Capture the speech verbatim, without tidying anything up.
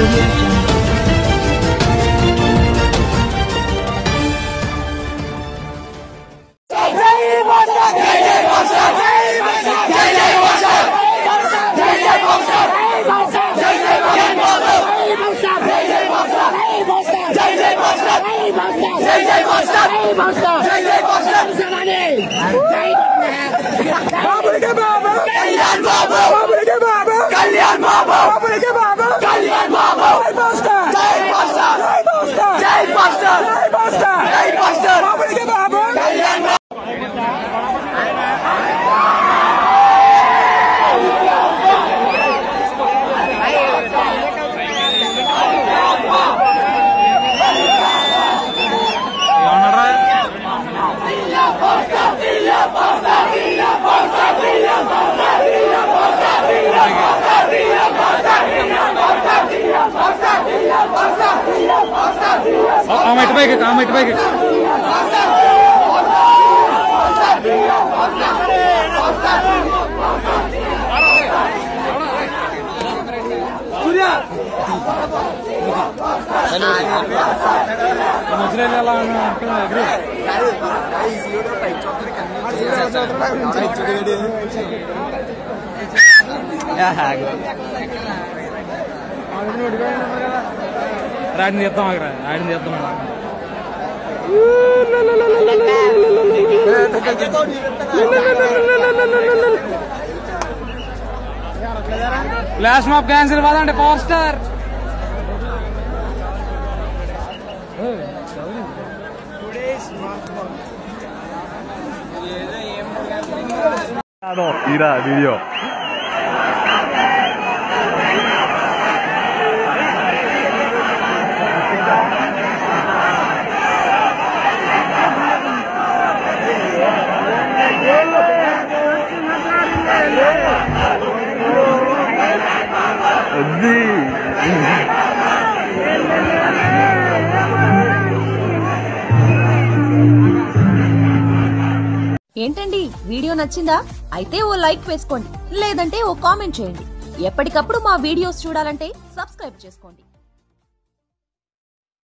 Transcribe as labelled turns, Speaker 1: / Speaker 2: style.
Speaker 1: Am mai tăbai că, am mai tăbai că. Surya. Hello. Mujhre la na kena agree. Ya ha. రాడిని చేద్దాం ఆగరా రాడిని చేద్దాం flash mob cancel కాదండి power star
Speaker 2: ఇరా video
Speaker 3: ఏంటండి video నచ్చిందా? అయితే ఓ లైక్ వేసుకోండి, లేదంటే ఓ కామెంట్ చేయండి. ఎప్పటికప్పుడు మా వీడియోస్ చూడాలంటే సబ్స్క్రైబ్ చేసుకోండి.